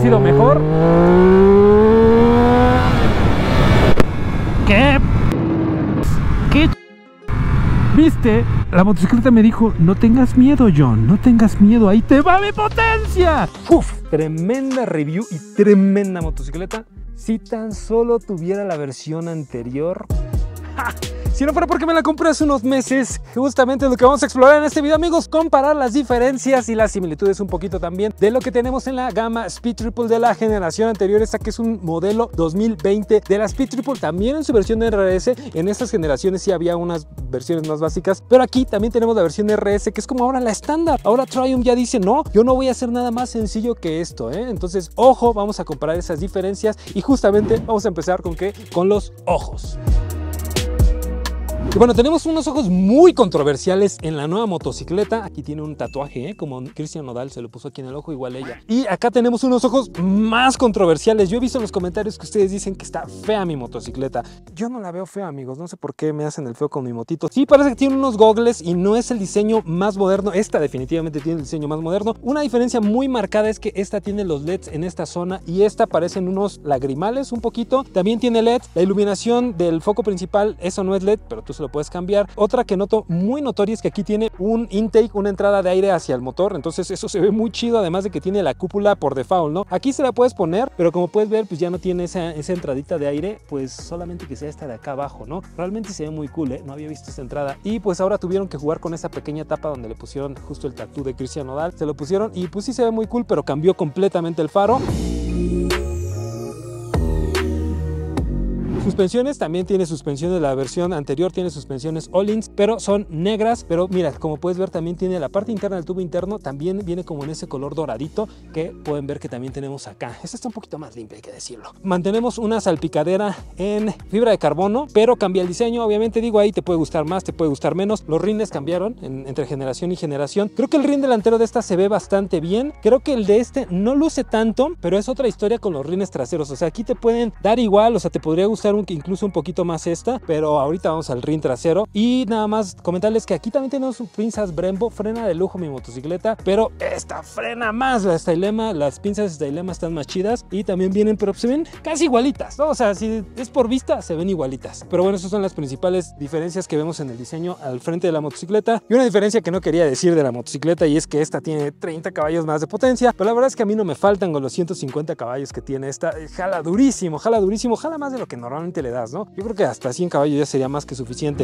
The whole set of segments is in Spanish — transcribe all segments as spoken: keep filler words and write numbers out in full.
sido mejor. ¿Qué? ¿Qué? ¿Viste? La motocicleta me dijo, no tengas miedo, John, no tengas miedo, ahí te va mi potencia. Uf, tremenda review y tremenda motocicleta. Si tan solo tuviera la versión anterior. ¡Ja! Si no fuera porque me la compré hace unos meses, justamente lo que vamos a explorar en este video, amigos, comparar las diferencias y las similitudes un poquito también de lo que tenemos en la gama Speed Triple de la generación anterior, esta que es un modelo dos mil veinte de la Speed Triple, también en su versión R S. En estas generaciones sí había unas versiones más básicas, pero aquí también tenemos la versión R S, que es como ahora la estándar. Ahora Triumph ya dice, no, yo no voy a hacer nada más sencillo que esto, ¿eh? Entonces, ojo, vamos a comparar esas diferencias y justamente vamos a empezar con ¿qué? Con los ojos. Y bueno, tenemos unos ojos muy controversiales en la nueva motocicleta. Aquí tiene un tatuaje, ¿eh? Como Cristian Nodal se lo puso aquí en el ojo, igual ella. Y acá tenemos unos ojos más controversiales. Yo he visto en los comentarios que ustedes dicen que está fea mi motocicleta. Yo no la veo fea, amigos. No sé por qué me hacen el feo con mi motito. Sí, parece que tiene unos gogles y no es el diseño más moderno. Esta definitivamente tiene el diseño más moderno. Una diferencia muy marcada es que esta tiene los L E Ds en esta zona y esta parecen unos lagrimales un poquito. También tiene L E D. La iluminación del foco principal, eso no es L E D, pero tú lo puedes cambiar. Otra que noto muy notoria es que aquí tiene un intake, una entrada de aire hacia el motor, entonces eso se ve muy chido, además de que tiene la cúpula por default, ¿no? Aquí se la puedes poner, pero como puedes ver, pues ya no tiene esa, esa entradita de aire, pues solamente que sea esta de acá abajo, ¿no? Realmente se ve muy cool, ¿eh? No había visto esta entrada. Y pues ahora tuvieron que jugar con esa pequeña tapa donde le pusieron justo el tatú de Cristian Nodal, se lo pusieron y pues sí se ve muy cool, pero cambió completamente el faro. Suspensiones, también tiene suspensiones, la versión anterior tiene suspensiones Öhlins, pero son negras, pero mira, como puedes ver también tiene la parte interna del tubo interno, también viene como en ese color doradito, que pueden ver que también tenemos acá. Esta está un poquito más limpia, hay que decirlo. Mantenemos una salpicadera en fibra de carbono, pero cambia el diseño, obviamente digo, ahí te puede gustar más, te puede gustar menos. Los rines cambiaron en, entre generación y generación. Creo que el rin delantero de esta se ve bastante bien, creo que el de este no luce tanto, pero es otra historia con los rines traseros, o sea, aquí te pueden dar igual, o sea, te podría gustar un, incluso un poquito más esta, pero ahorita vamos al rin trasero. Y nada más comentarles que aquí también tenemos pinzas Brembo, frena de lujo mi motocicleta, pero esta frena más, la Stylema, las pinzas Stylema están más chidas y también vienen, pero se ven casi igualitas, ¿no? O sea, si es por vista, se ven igualitas. Pero bueno, esas son las principales diferencias que vemos en el diseño al frente de la motocicleta. Y una diferencia que no quería decir de la motocicleta, y es que esta tiene treinta caballos más de potencia, pero la verdad es que a mí no me faltan con los ciento cincuenta caballos que tiene esta. Jala durísimo, jala durísimo, jala más de lo que normalmente le das, ¿no? Yo creo que hasta cien caballos ya sería más que suficiente.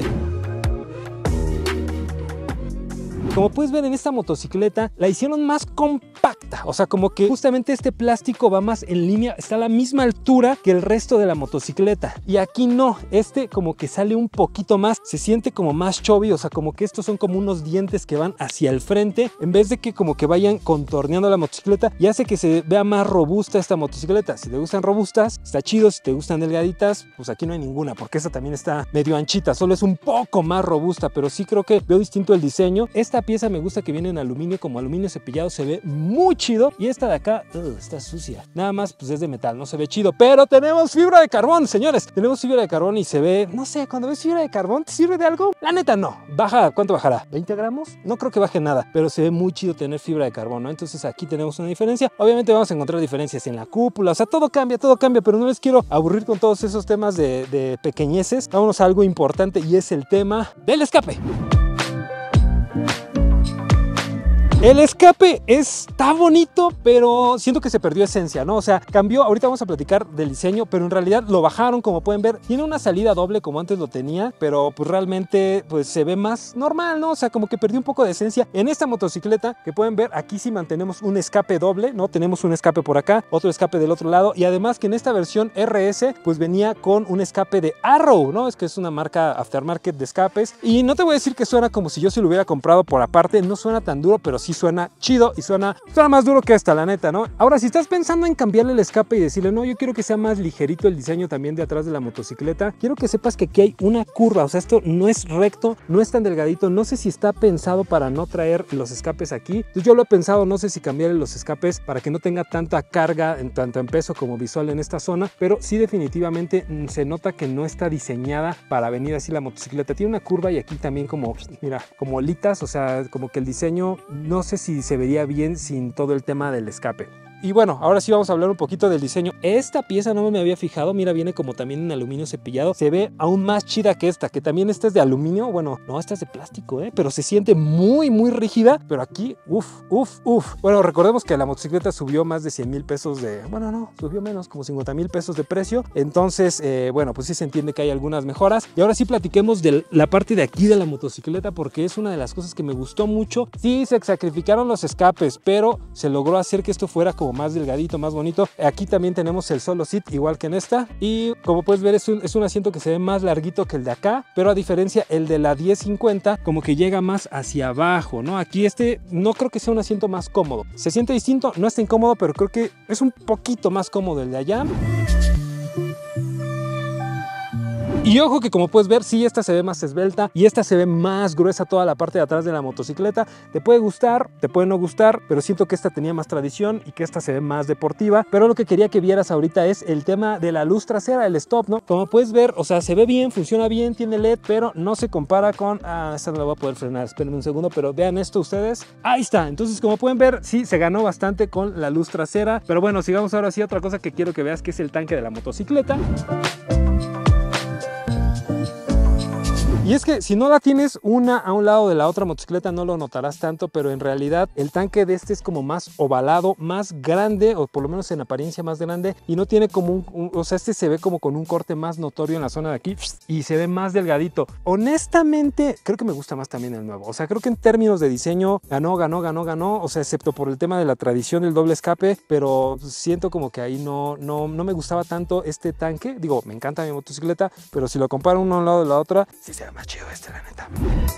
Como puedes ver en esta motocicleta, la hicieron más compacta, o sea, como que justamente este plástico va más en línea, está a la misma altura que el resto de la motocicleta. Y aquí no, este como que sale un poquito más, se siente como más chubby, o sea, como que estos son como unos dientes que van hacia el frente, en vez de que como que vayan contorneando la motocicleta, y hace que se vea más robusta esta motocicleta. Si te gustan robustas, está chido. Si te gustan delgaditas, pues aquí no hay ninguna, porque esta también está medio anchita, solo es un poco más robusta, pero sí creo que veo distinto el diseño. Esta pieza me gusta que viene en aluminio, como aluminio cepillado, se ve muy chido. Y esta de acá, uh, está sucia. Nada más, pues es de metal, no se ve chido. Pero tenemos fibra de carbón, señores. Tenemos fibra de carbón y se ve, no sé, cuando ves fibra de carbón, ¿te sirve de algo? La neta no. Baja, ¿cuánto bajará? ¿veinte gramos? No creo que baje nada, pero se ve muy chido tener fibra de carbón, ¿no? Entonces aquí tenemos una diferencia. Obviamente vamos a encontrar diferencias en la cúpula, o sea, todo cambia, todo cambia, pero no les quiero aburrir con todos esos temas de, de pequeñeces. Vámonos a algo importante y es el tema del escape. El escape está bonito, pero siento que se perdió esencia, ¿no? O sea, cambió, ahorita vamos a platicar del diseño, pero en realidad lo bajaron, como pueden ver. Tiene una salida doble como antes lo tenía, pero pues realmente pues se ve más normal, ¿no? O sea, como que perdió un poco de esencia. En esta motocicleta, que pueden ver, aquí sí mantenemos un escape doble, ¿no? Tenemos un escape por acá, otro escape del otro lado, y además que en esta versión R S, pues venía con un escape de Arrow, ¿no? Es que es una marca aftermarket de escapes, y no te voy a decir que suena como si yo se lo hubiera comprado por aparte, no suena tan duro, pero sí suena chido y suena, suena más duro que esta, la neta, ¿no? Ahora, si estás pensando en cambiarle el escape y decirle, no, yo quiero que sea más ligerito el diseño también de atrás de la motocicleta, quiero que sepas que aquí hay una curva, o sea, esto no es recto, no es tan delgadito, no sé si está pensado para no traer los escapes aquí. Entonces yo lo he pensado, no sé si cambiarle los escapes para que no tenga tanta carga, en tanto en peso como visual en esta zona, pero sí definitivamente se nota que no está diseñada para venir así la motocicleta. Tiene una curva y aquí también como, mira, como olitas, o sea, como que el diseño no sé si se vería bien sin todo el tema del escape. Y bueno, ahora sí vamos a hablar un poquito del diseño. Esta pieza no me había fijado, mira, viene como también en aluminio cepillado. Se ve aún más chida que esta, que también esta es de aluminio. Bueno, no, esta es de plástico, ¿eh? Pero se siente muy, muy rígida. Pero aquí, uff, uff, uff. Bueno, recordemos que la motocicleta subió más de cien mil pesos de... Bueno, no, subió menos, como cincuenta mil pesos de precio. Entonces, eh, bueno, pues sí se entiende que hay algunas mejoras. Y ahora sí platiquemos de la parte de aquí de la motocicleta, porque es una de las cosas que me gustó mucho. Sí, se sacrificaron los escapes, pero se logró hacer que esto fuera como más delgadito, más bonito. Aquí también tenemos el solo seat, igual que en esta. Y como puedes ver, es un, es un asiento que se ve más larguito que el de acá, pero a diferencia, el de la diez cincuenta como que llega más hacia abajo, ¿no? Aquí este no creo que sea un asiento más cómodo. Se siente distinto, no está incómodo, pero creo que es un poquito más cómodo el de allá. Y ojo que como puedes ver, sí, esta se ve más esbelta y esta se ve más gruesa toda la parte de atrás de la motocicleta. Te puede gustar, te puede no gustar, pero siento que esta tenía más tradición y que esta se ve más deportiva. Pero lo que quería que vieras ahorita es el tema de la luz trasera, el stop, ¿no? Como puedes ver, o sea, se ve bien, funciona bien, tiene L E D, pero no se compara con... Ah, esta no la voy a poder frenar, espérenme un segundo, pero vean esto ustedes. Ahí está, entonces como pueden ver, sí, se ganó bastante con la luz trasera. Pero bueno, sigamos ahora sí a otra cosa que quiero que veas, que es el tanque de la motocicleta. Y es que si no la tienes una a un lado de la otra motocicleta no lo notarás tanto, pero en realidad el tanque de este es como más ovalado, más grande, o por lo menos en apariencia más grande, y no tiene como un, un, o sea, este se ve como con un corte más notorio en la zona de aquí y se ve más delgadito. Honestamente, creo que me gusta más también el nuevo. O sea, creo que en términos de diseño ganó, ganó, ganó, ganó, o sea, excepto por el tema de la tradición del doble escape, pero siento como que ahí no, no, no me gustaba tanto este tanque. Digo, me encanta mi motocicleta, pero si lo comparo uno a un lado de la otra, sí se ve más chido este, la neta.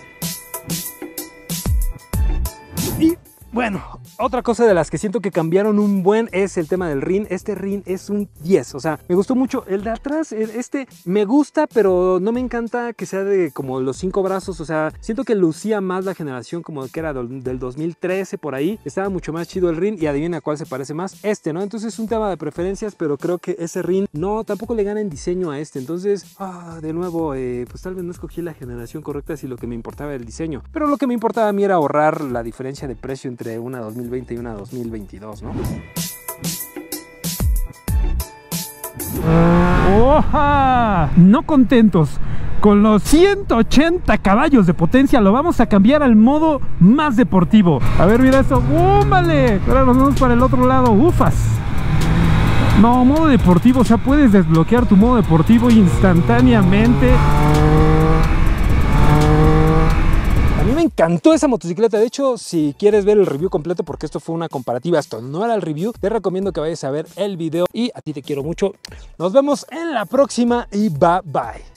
Y bueno, otra cosa de las que siento que cambiaron un buen es el tema del rin. Este rin es un diez, o sea, me gustó mucho. El de atrás, este me gusta, pero no me encanta que sea de como los cinco brazos. O sea, siento que lucía más la generación como que era del dos mil trece por ahí. Estaba mucho más chido el rin y adivina cuál se parece más. Este, ¿no? Entonces es un tema de preferencias, pero creo que ese rin no, tampoco le gana en diseño a este. Entonces, ah, de nuevo, eh, pues tal vez no escogí la generación correcta si lo que me importaba era el diseño. Pero lo que me importaba a mí era ahorrar la diferencia de precio entre una dos mil veinte y una dos mil veintidós, ¿no? ¡Oja! No contentos con los ciento ochenta caballos de potencia, lo vamos a cambiar al modo más deportivo. A ver, mira esto. ¡Úmale! Ahora nos vamos para el otro lado. ¡Ufas! No, modo deportivo, o sea, puedes desbloquear tu modo deportivo instantáneamente. Me encantó esa motocicleta. De hecho, si quieres ver el review completo, porque esto fue una comparativa, esto no era el review, te recomiendo que vayas a ver el video y a ti te quiero mucho. Nos vemos en la próxima y bye bye.